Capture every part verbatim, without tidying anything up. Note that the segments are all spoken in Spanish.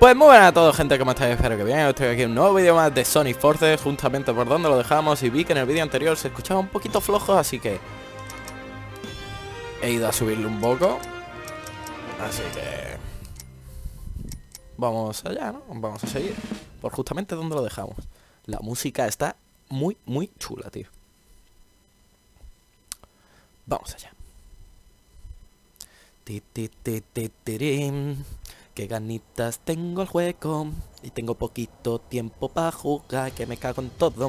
Pues muy buenas a todos, gente, ¿cómo estáis? Espero que bien. Estoy aquí en un nuevo vídeo más de Sonic Forces, justamente por donde lo dejamos. Y vi que en el vídeo anterior se escuchaba un poquito flojo, así que he ido a subirle un poco. Así que vamos allá, ¿no? Vamos a seguir por justamente donde lo dejamos. La música está muy, muy chula, tío. Vamos allá. Ti, ti, ti, ti, tirim. Qué ganitas tengo el juego. Y tengo poquito tiempo para jugar, que me cago en todo.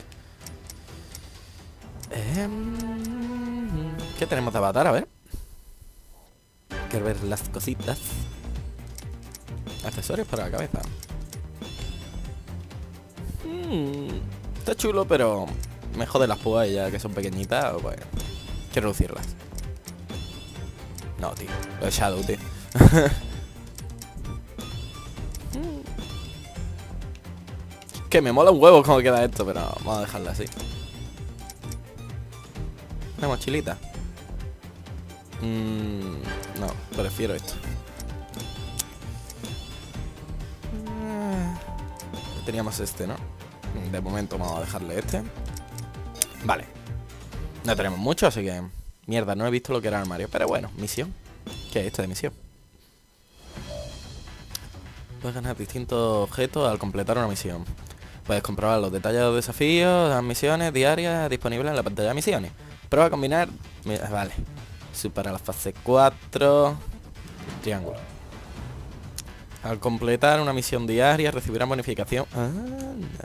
eh, ¿Qué tenemos de avatar? A ver. Quiero ver las cositas. Accesorios para la cabeza. hmm, Está chulo, pero me jode las púas ya que son pequeñitas. Pues quiero lucirlas. No, tío, el Shadow, tío. Que me mola un huevo cómo queda esto, pero vamos a dejarla así. Una mochilita. Mm, no, prefiero esto. Teníamos este, ¿no? De momento vamos a dejarle este. Vale. No tenemos mucho, así que... Mierda, no he visto lo que era el armario. Pero bueno, misión. ¿Qué es esto de misión? Puedes ganar distintos objetos al completar una misión. Puedes comprobar los detalles de los desafíos, las misiones diarias disponibles en la pantalla de misiones. Prueba a combinar... Vale. Supera la fase cuatro. Triángulo. Al completar una misión diaria recibirán bonificación. Anda.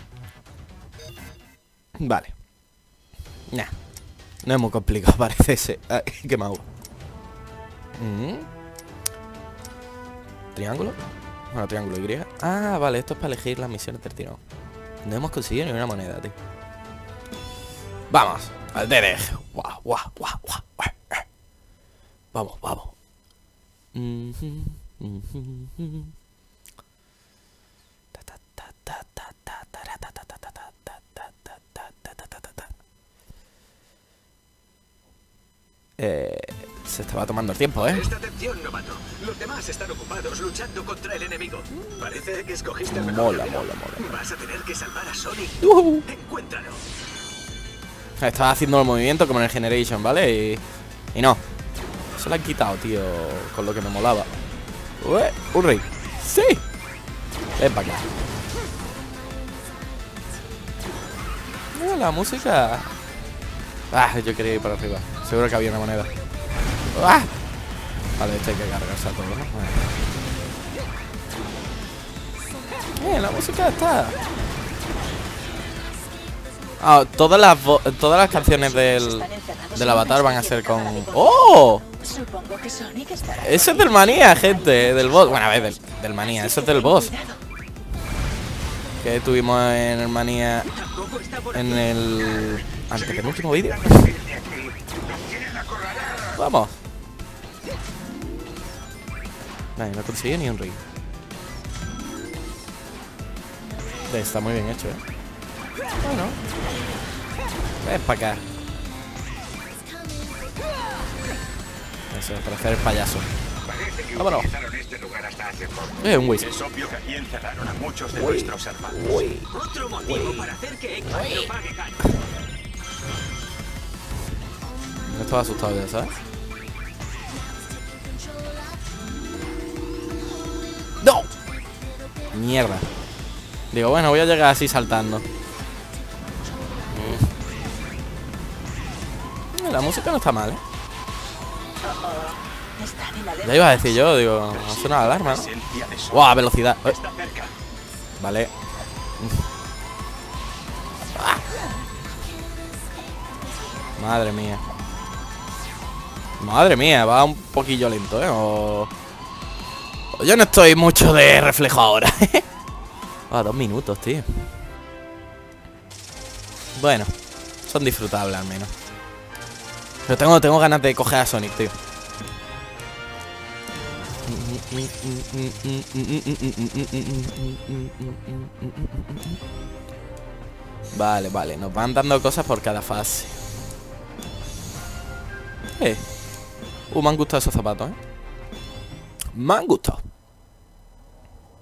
Vale. Nah. No es muy complicado, parece ese. Ay, qué mago. Mm. Triángulo. Bueno, triángulo Y. Ah, vale, esto es para elegir las misiones del tirón. No hemos conseguido ni una moneda, tío. Vamos, al D D G. Guau, guau, guau, guau. Vamos, vamos. Eh, se estaba tomando el tiempo, ¿eh? Presta atención, novato. Los demás están ocupados luchando contra el enemigo. Parece que escogiste el mejor. Mola, camino. mola, mola. Vas a tener que salvar a Sonic. Uh-huh. Encuéntralo. Estaba haciendo el movimiento como en el Generation, ¿vale? Y, y no. Se lo han quitado, tío, con lo que me molaba. Ué, un rey. ¡Sí! Ven para acá. Mira la música. Ah, yo quería ir para arriba. Seguro que había una moneda. ¡Ah! Vale, este hay que cargarse a todo, ¿no? Bien, la música está... Ah, todas las todas las canciones del, del Avatar van a ser con... ¡Oh! Eso es del Manía, gente, del boss. Bueno, a ver, del, del Manía, eso es del boss que tuvimos en el Manía, en el antepenúltimo vídeo. Vamos. Vale, no conseguí ni un ring. Está muy bien hecho, ¿eh? Bueno. Ven para acá. Eso, para hacer el payaso. Vámonos. Eh, un Whis. Es obvio que aquí encerraron a muchos de nuestros hermanos. Otro motivo para hacer que Eggman no pague caña. No estaba asustado ya, ¿sabes? ¡No! Mierda. Digo, bueno, voy a llegar así saltando. La música no está mal, ¿eh? Ya iba a decir yo, digo, no suena la alarma, ¿no? ¡Wow! Velocidad. Eh. Vale. Ah. Madre mía. Madre mía, va un poquillo lento, ¿eh? O... Yo no estoy mucho de reflejo ahora. Ah, dos minutos, tío. Bueno, son disfrutables al menos. Pero tengo, tengo ganas de coger a Sonic, tío. Vale, vale, nos van dando cosas por cada fase. Eh. Uh, me han gustado esos zapatos, ¿eh? Me han gustado.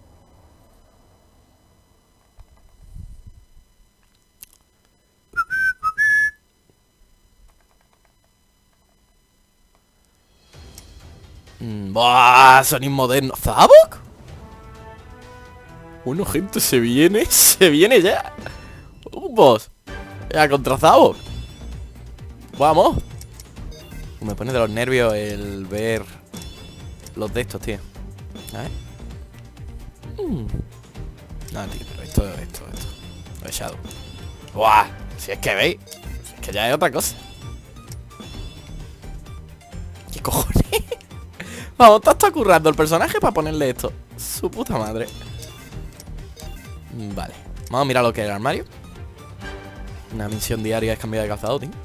Mm, ¡buah! Sonic moderno. ¿Zavok? Bueno, gente, se viene. Se viene ya. Un boss. Ya, contra Zavok. Vamos. Me pone de los nervios el ver los de estos, tío. A ver. Mm. No, tío, pero esto, esto, esto. Lo he echado. ¡Buah! Si es que veis. Si es que ya es otra cosa. ¿Qué cojones? Vamos, está, está currando el personaje para ponerle esto. Su puta madre. Vale. Vamos a mirar lo que es el armario. Una misión diaria es cambiar de calzado, tío.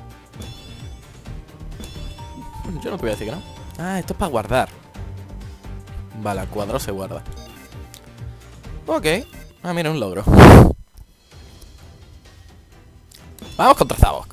Yo no te voy a decir que no. Ah, esto es para guardar. Vale, al cuadro se guarda. Ok. Ah, mira, un logro. Vamos contra Zavok.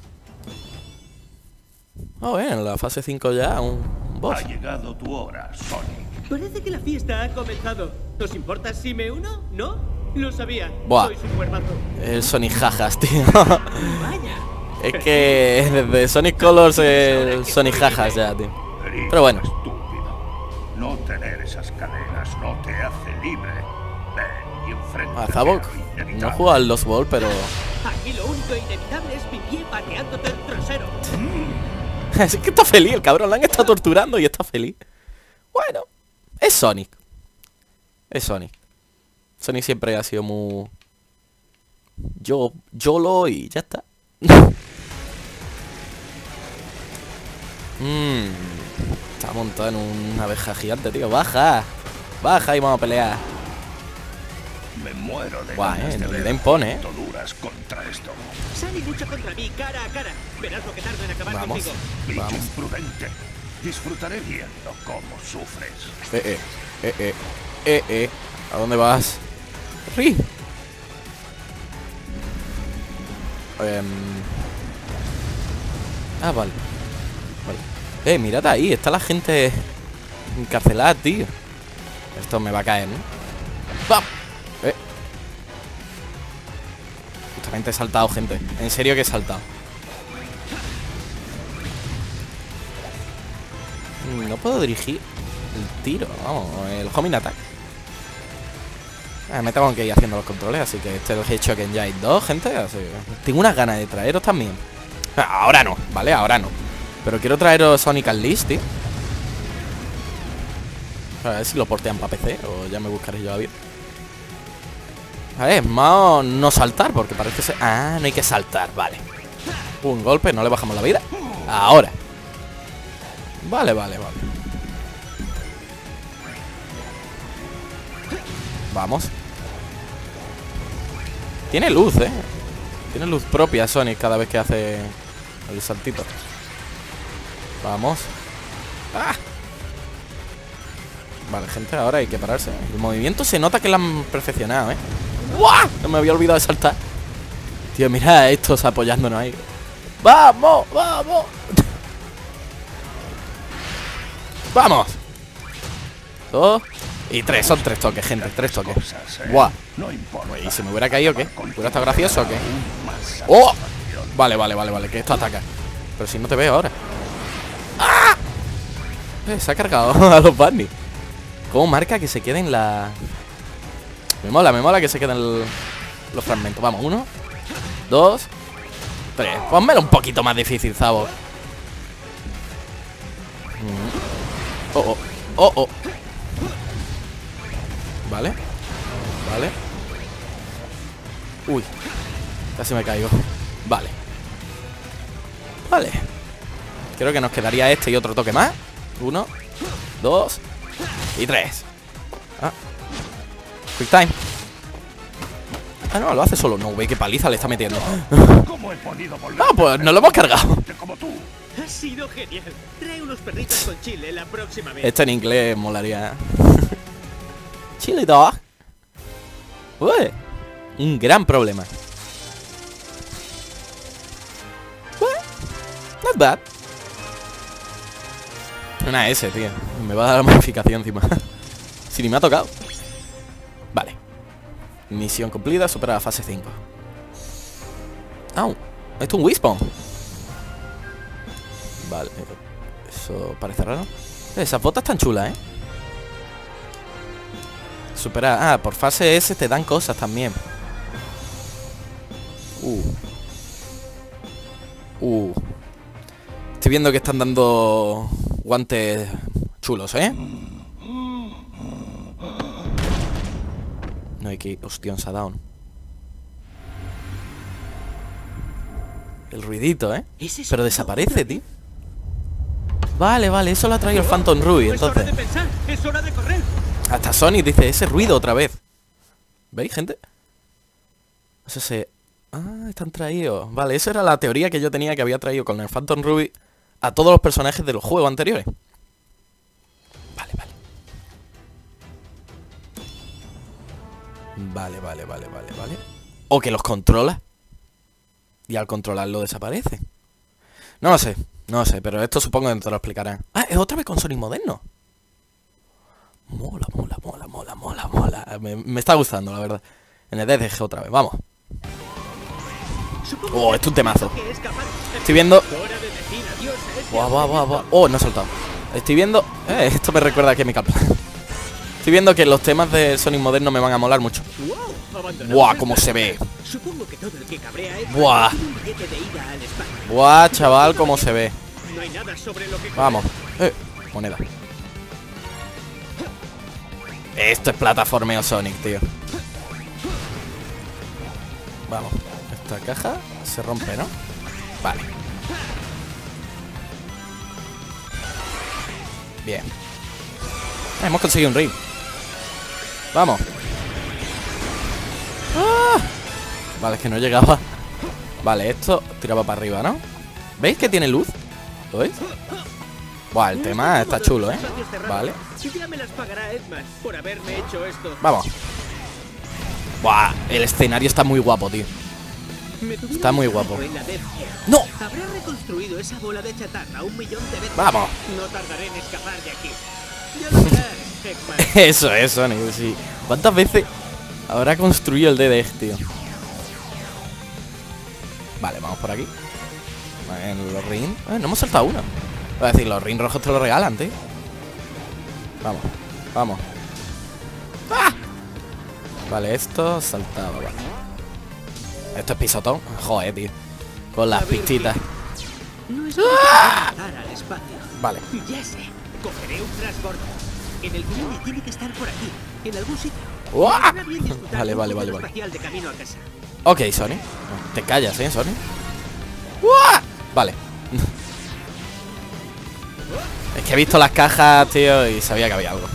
Oh, bien, en la fase cinco ya, un boss. Ha llegado tu hora, Sonic. Parece que la fiesta ha comenzado. ¿Os importa si me uno? ¿No? Lo sabía. Buah. Soy su cuervazo. El Sonic Jajas, tío. Vaya. Es que desde Sonic Colors el Sonic Jajas ya, tío. Pero bueno. Estúpido. No tener esas cadenas no te hace libre. Ven y enfréntate A Zavok. a lo No inevitable. juega al Lost Ball, pero... Aquí lo único inevitable es mi pie pateándote el trasero. Es que está feliz el cabrón. La han estado torturando y está feliz. Bueno. Es Sonic. Es Sonic. Sonic siempre ha sido muy... Yo... YOLO y ya está. Mmm... Está montado en una abeja gigante, tío. ¡Baja! ¡Baja y vamos a pelear! Me muero de Buah, ganas eh, de no le ver da impone, eh. cuánto duras contra esto. Sal y lucha contra mí cara a cara. Verás lo que tardo en acabar Vamos. contigo. Bicho Vamos. imprudente. Disfrutaré viendo cómo sufres. Eh, eh, eh, eh, eh, eh. ¿A dónde vas? ¡Ri! Em. Ah, vale. Vale. Eh, mirad ahí, está la gente encarcelada, tío. Esto me va a caer, ¿no? ¡Bam! Eh. Justamente he saltado, gente. En serio que he saltado. Mm, No puedo dirigir el tiro, vamos, el homing attack. Ah, me tengo que ir haciendo los controles, así que este es el Hedgehog Engine dos, gente. Así que tengo unas ganas de traeros también. Ah, ahora no, ¿vale? Ahora no. Pero quiero traeros Sonic Unleashed, tío. A ver si lo portean para P C o ya me buscaré yo a ver. A ver, más no saltar, porque parece ser... Ah, no hay que saltar, vale. Un golpe, no le bajamos la vida. Ahora. Vale, vale, vale. Vamos. Tiene luz, eh. Tiene luz propia Sonic cada vez que hace el saltito. Vamos. ¡Ah! Vale, gente, ahora hay que pararse. El movimiento se nota que lo han perfeccionado, eh. ¡Buah! No me había olvidado de saltar. Tío, mira a estos apoyándonos ahí. ¡Vamos! ¡Vamos! ¡Vamos! Dos y tres, son tres toques, gente, tres toques. Cosas, ¿eh? ¡Buah! No importa. ¿Y si me hubiera caído qué? ¿Hubiera estado gracioso o qué? Más ¡Oh! satisfacción. Vale, vale, vale, vale, que esto ataca. Pero si no te veo ahora. ¡Ah! Eh, se ha cargado a los Barney. ¿Cómo marca que se queden la...? Me mola, me mola que se queden el- los fragmentos. Vamos, uno, dos, tres. Pónmelo un poquito más difícil, Zavok. Mm. Oh, oh, oh, oh. Vale. Vale. Uy. Casi me caigo. Vale. Vale. Creo que nos quedaría este y otro toque más. Uno, dos y tres. Ah. Quick time. Ah, no, lo hace solo. No, güey, qué paliza le está metiendo. ¿Cómo he podido volver Ah, pues nos lo hemos cargado. como tú? Ha sido genial. Trae unos perritos con chile la próxima vez. Esto en inglés molaría. Chili dog. Uy, un gran problema. Uy, not bad. Una S, tío. Me va a dar la modificación encima. Si ni me ha tocado. Vale. Misión cumplida, supera la fase cinco. ¡Au! Esto es un Wispo. Vale. Eso parece raro. Esas botas están chulas, ¿eh? Supera... Ah, por fase S te dan cosas también. Uh. Uh. Estoy viendo que están dando guantes chulos, ¿eh? No hay que... Hostia, un Shutdown. El ruidito, ¿eh? Pero desaparece, tío. Vale, vale, eso lo ha traído el Phantom Ruby, entonces. Es hora de pensar, es hora de correr. Hasta Sonic dice, ese ruido otra vez. ¿Veis, gente? Eso se... Ah, están traídos. Vale, esa era la teoría que yo tenía, que había traído con el Phantom Ruby a todos los personajes de los juegos anteriores. Vale, vale. Vale, vale, vale, vale, vale. O que los controla y al controlarlo desaparece. No lo sé, no lo sé, pero esto supongo que te lo explicarán. Ah, es otra vez con Sonic moderno. Mola, mola, mola, mola, mola, mola. Me, me está gustando, la verdad. En el D D G otra vez, vamos. Oh, esto es un temazo. Estoy viendo... Buah, buah, buah, buah. Oh, no he soltado. Estoy viendo... Eh, esto me recuerda a Chemical Plant. Estoy viendo que los temas de Sonic moderno me van a molar mucho. Buah, cómo se ve. Buah. Buah, chaval, cómo se ve. Vamos. Eh, moneda. Esto es plataformeo Sonic, tío. Vamos. Esta caja se rompe, ¿no? Vale. Bien. Hemos conseguido un ring. Vamos. ¡Ah! Vale, es que no llegaba. Vale, esto tiraba para arriba, ¿no? ¿Veis que tiene luz? ¿Lo veis? Buah, el tema está chulo, ¿eh? Vale. Vamos. Buah, el escenario está muy guapo, tío. Está muy guapo. ¡No! Habrá reconstruido esa bola de chatarra un millón de veces. ¡Vamos! No tardaré en escapar de aquí. Ya lo verás, Eggman. Eso es, Sonic, sí. ¿Cuántas veces habrá construido el D D G, tío? Vale, vamos por aquí. Vale, en los rings. Eh, no hemos saltado uno. Voy a decir, los rings rojos te lo regalan, tío. Vamos, vamos. ¡Ah! Vale, esto saltaba, vale. Esto es pisotón. Joder, tío. Con las pistitas. No es ¡ah! Al espacio. Vale. Ya sé. Cogeré un transbordo. En el tren tiene que estar por aquí. En algún sitio. ¡Uah! Vale, vale, vale, vale. De camino a casa. Ok, Sonic. Te callas, ¿eh, Sonic? ¡Uah! Vale. Es que he visto las cajas, tío, y sabía que había algo.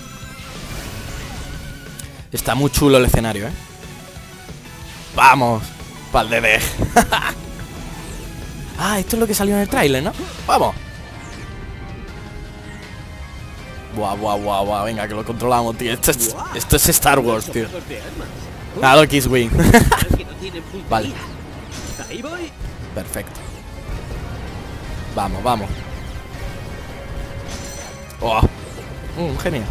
Está muy chulo el escenario, ¿eh? Vamos, pa'l D D G. Ah, esto es lo que salió en el tráiler, ¿no? Vamos. Buah, buah, buah, buah. Venga, que lo controlamos, tío. Esto es, esto es Star Wars, tío. Ah, lo X-Wing. Vale. Perfecto. Vamos, vamos. Oh. Un genio.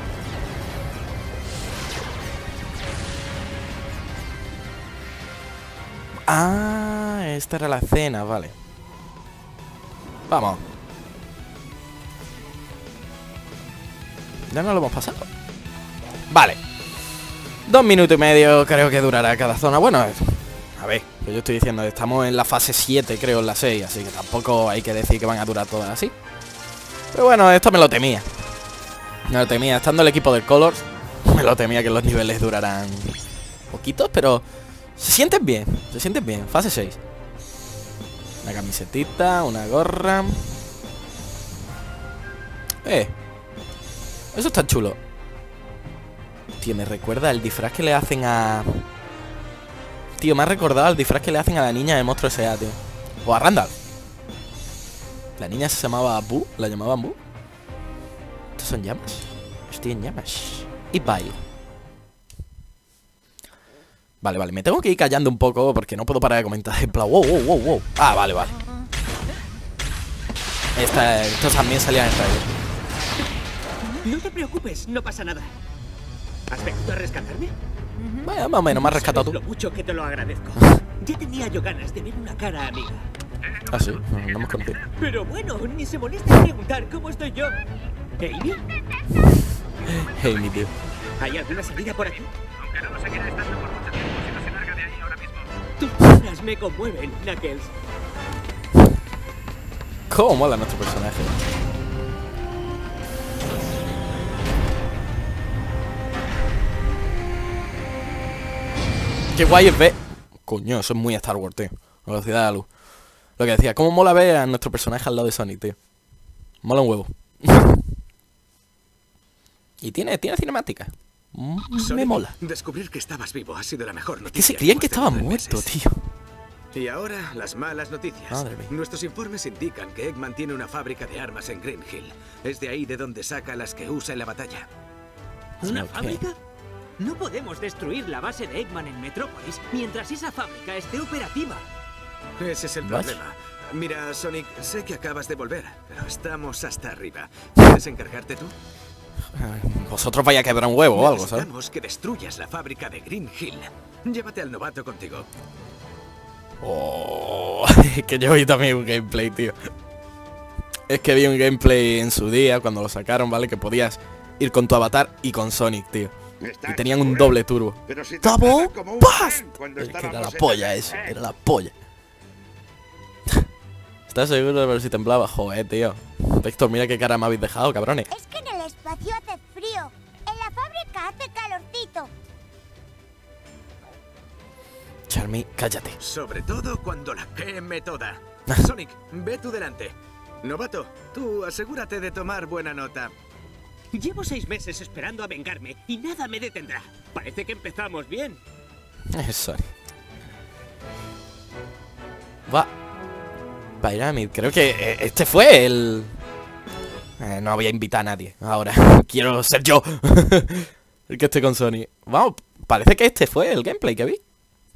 Ah, esta era la escena, vale. Vamos. Ya no lo hemos pasado. Vale. Dos minutos y medio creo que durará cada zona. Bueno, a ver, que yo estoy diciendo, estamos en la fase siete, creo, en la seis, así que tampoco hay que decir que van a durar todas así. Pero bueno, esto me lo temía. Me lo temía, estando el equipo del Colors, me lo temía que los niveles durarán poquitos, pero se sienten bien, se sienten bien. Fase seis. Una camisetita, una gorra. Eh, eso está chulo. Tío, me recuerda el disfraz que le hacen a... Tío, me ha recordado el disfraz que le hacen a la niña de Monstruo S A, tío. O a Randall. La niña se llamaba Boo, la llamaban Boo. ¿Estos son llamas? Estoy en llamas. Y bailo. Vale, vale, me tengo que ir callando un poco porque no puedo parar de comentar. En plan, wow, wow, wow, wow. Ah, vale, vale. Esta, estos también salían en el trailer. No te preocupes, no pasa nada. ¿Has venido a rescatarme? Bueno, más o menos, me has rescatado tú. Lo mucho que te lo agradezco. Ya tenía yo ganas de ver una cara amiga. Ah, sí, no hemos conocido. Pero bueno, ni se molesta en preguntar cómo estoy yo. ¿Amy? Amy, tío. ¿Hay alguna salida por aquí? Aunque no lo seguirá estando por mucho tiempo si no se larga de ahí ahora mismo. Tus palabras me conmueven, Knuckles. Cómo mola nuestro personaje. Qué guay es ver. Coño, eso es muy Star Wars, tío. Velocidad de la luz. Lo que decía, cómo mola ver a nuestro personaje al lado de Sonic, tío. Mola un huevo. Y tiene, tiene cinemática. Mm, me Sonic, mola. Descubrir que estabas vivo ha sido la mejor noticia. Que se creían que después de estaba nueve muerto, meses. tío. Y ahora, las malas noticias. Madre mía. Nuestros informes indican que Eggman tiene una fábrica de armas en Green Hill. Es de ahí de donde saca las que usa en la batalla. ¿Una Ok. fábrica? No podemos destruir la base de Eggman en Metrópolis mientras esa fábrica esté operativa. Ese es el Vaya. problema. Mira, Sonic, sé que acabas de volver, pero estamos hasta arriba. ¿Quieres encargarte tú? Vosotros vais a quebrar un huevo o algo, ¿sabes? Necesitamos que destruyas la fábrica de Green Hill. Llévate al novato contigo. Oh, es que yo vi también un gameplay, tío. Es que vi un gameplay en su día, cuando lo sacaron, ¿vale? Que podías ir con tu avatar y con Sonic, tío. Y tenían un doble turbo. Pero si te ¡Double tratan como un Blast! tren cuando Es que era la estábamos en polla el eso, tren. era la polla. ¿Estás seguro de ver si temblaba? Joder, tío. Víctor, mira qué cara me habéis dejado, cabrones. Es que en el espacio hace frío. En la fábrica hace calorcito. Charmy, cállate. Sobre todo cuando la queme toda. Sonic, ve tú delante. Novato, tú asegúrate de tomar buena nota. Llevo seis meses esperando a vengarme y nada me detendrá. Parece que empezamos bien. Eso. Va. Pyramid, creo que eh, este fue el... Eh, no voy a invitar a nadie ahora. Quiero ser yo el que esté con Sony. Vamos, parece que este fue el gameplay que vi.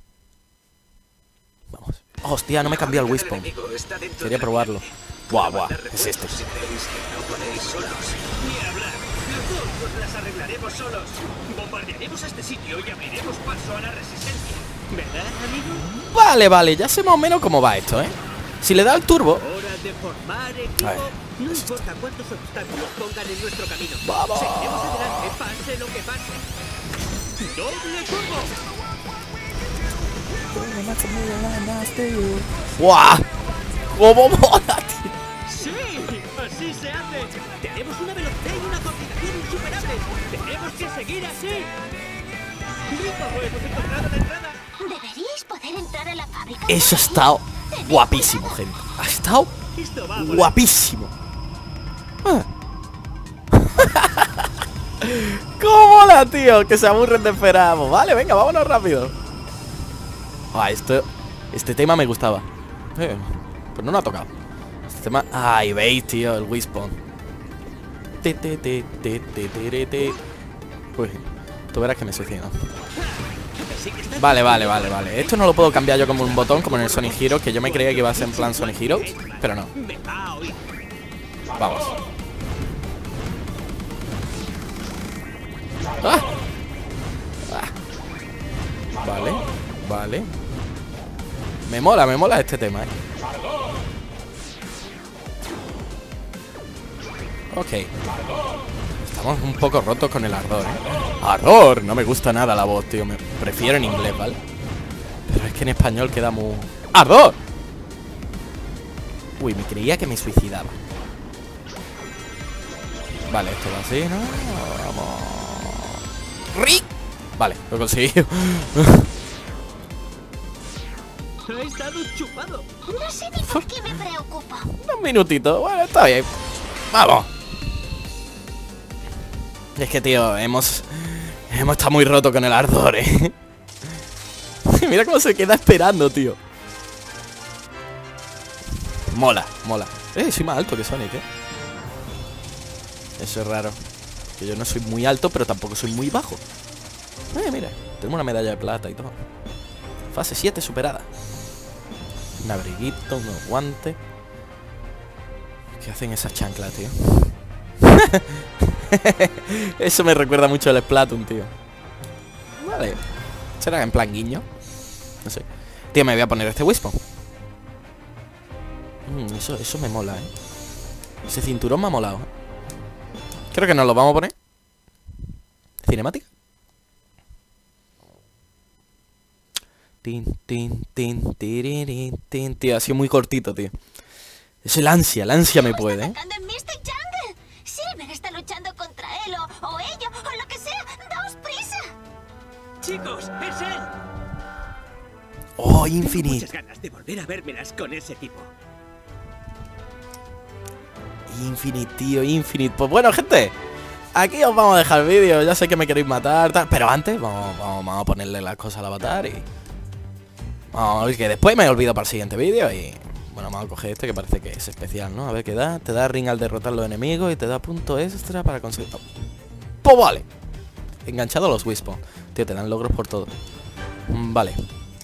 Vamos. Hostia, no me cambió el Wispon. Quería probarlo. Buah, buah, es este. Si creéis que no podéis solos. Ni hablar. Los dos las arreglaremos solos. Bombardearemos este sitio y abriremos paso a la resistencia. ¿Verdad, amigo? Vale, vale, ya sé más o menos cómo va esto, ¿eh? Si le da el turbo... Hora de formar equipo. A ver, No importa cuántos obstáculos pongan en nuestro camino. ¡Vamos! Seguiremos adelante, pase lo que pase. ¡Doble turbo! ¡Guau! ¡Cómo mola, tío! ¡Sí! ¡Así se hace! Tenemos una velocidad y una coordinación insuperables. ¡Tenemos que seguir así! ¡Rico! ¡Hemos encontrado la entrada! Deberíais poder entrar a la fábrica. Eso ha estado guapísimo, gente. Ha estado Esto va a volar. guapísimo. Ah. ¡Cómo mola, tío! Que se aburren de esperar. Vale, venga, vámonos rápido. Ah, esto... Este tema me gustaba. Eh, pero no lo ha tocado. Este tema... Ay, veis, tío, el Wispon. Te, te, te, te, te, te, te. Uy, tú verás que me suicido. Vale, vale, vale, vale. Esto no lo puedo cambiar yo como un botón, como en el Sonic Heroes, que yo me creía que iba a ser en plan Sonic Heroes, pero no. Me va a oír. Vamos. ¡Ah! Ah. Vale, vale. Me mola, me mola este tema, eh. Ok. Estamos un poco rotos con el ardor, ¿eh? ¡Ardor! No me gusta nada la voz, tío. Me prefiero en inglés, ¿vale? Pero es que en español queda muy... ¡Ardor! Uy, me creía que me suicidaba. Vale, esto va así, ¿no? Vamos... ¡Rick! Vale, lo he conseguido. Ha estado chupado. No sé ni por qué me preocupa. Un minutito. Bueno, está bien. Vamos. Es que, tío, hemos... Hemos estado muy roto con el ardor, ¿eh? Mira cómo se queda esperando, tío. Mola, mola. Eh, soy más alto que Sonic, ¿eh? Eso es raro. Que yo no soy muy alto, pero tampoco soy muy bajo. Eh, mira. Tenemos una medalla de plata y todo. Fase siete superada. Un abriguito, unos guantes. ¿Qué hacen esas chanclas, tío? Eso me recuerda mucho al Splatoon, tío. Vale. ¿Será en plan guiño? No sé. Tío, me voy a poner este Wispon. Mm, eso, eso me mola, ¿eh? Ese cinturón me ha molado, ¿eh? Creo que nos lo vamos a poner. Cinemática. Tin, tin, tin, tiririn, tin, tío, ha sido muy cortito, tío. Es el ansia, el ansia me puede, ¿eh? En Mystic Jungle. Silver está luchando contra él o, o ello o lo que sea. ¡Daos prisa! Chicos, es él. Oh, Tengo Infinite. muchas ganas de volver a vérmelas con ese tipo. Infinite, tío, Infinite. Pues bueno, gente, aquí os vamos a dejar el vídeo. Ya sé que me queréis matar, tal, pero antes vamos, vamos, vamos a ponerle las cosas al avatar y... Vamos a ver que después me olvido para el siguiente vídeo y... Bueno, vamos a coger este que parece que es especial, ¿no? A ver qué da. Te da ring al derrotar los enemigos y te da punto extra para conseguir... ¡Pues vale! Enganchado a los Wispon. Tío, te dan logros por todo. Mm, Vale.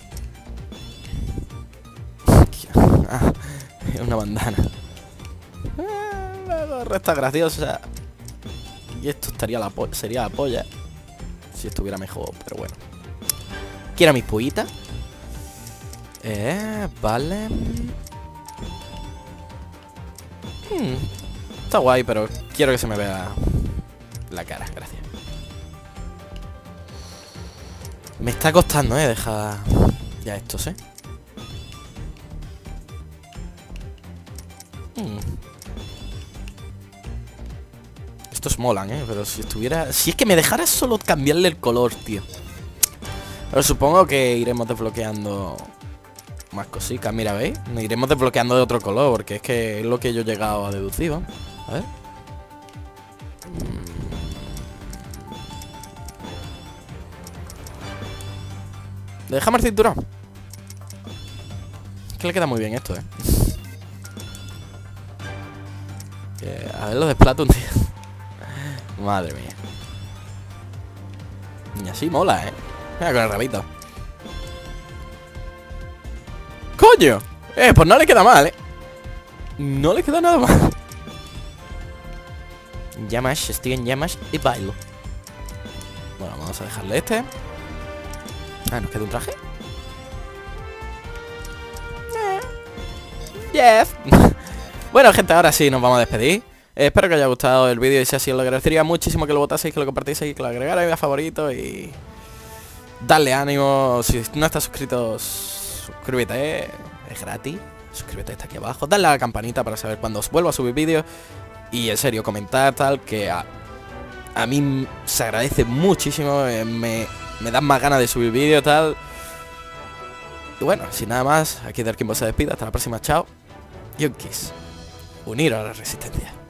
Ah, una bandana. Ah, la gorra está graciosa. Y esto estaría la po sería la polla si estuviera mejor, pero bueno. Quiero mis puitas. Eh, vale. Hmm, está guay, pero quiero que se me vea la cara, gracias. Me está costando, eh, dejar ya estos, eh. Hmm. Estos molan, eh, pero si estuviera... Si es que me dejara solo cambiarle el color, tío. Pero supongo que iremos desbloqueando más cositas. Mira, ¿veis? Nos iremos desbloqueando de otro color, porque es que es lo que yo he llegado a deducir, ¿vamos? A ver. Déjame el cinturón. Es que le queda muy bien esto, eh. Que, a ver lo de Splatoon, tío. Madre mía. Y así mola, eh. Mira con el rabito. ¡Coño! Eh, pues no le queda mal, eh. No le queda nada mal. Llamas, estoy en llamas y bailo. Bueno, vamos a dejarle este. Ah, ¿nos queda un traje? Eh. Yes. Bueno, gente, ahora sí nos vamos a despedir. eh, Espero que os haya gustado el vídeo y si así os lo agradecería muchísimo que lo votaseis, que lo compartieseis, que lo agregarais a favoritos y... Darle ánimo. Si no estás suscrito, suscríbete, eh. Es gratis. Suscríbete, está aquí abajo. Dale a la campanita para saber cuando os vuelvo a subir vídeos. Y en serio, comentar tal, que a, a mí se agradece muchísimo. eh, Me... Me dan más ganas de subir vídeos, tal. Y bueno, sin nada más, aquí Dark Kimbo se despide. Hasta la próxima, chao. Y un kiss. Uniros a la resistencia.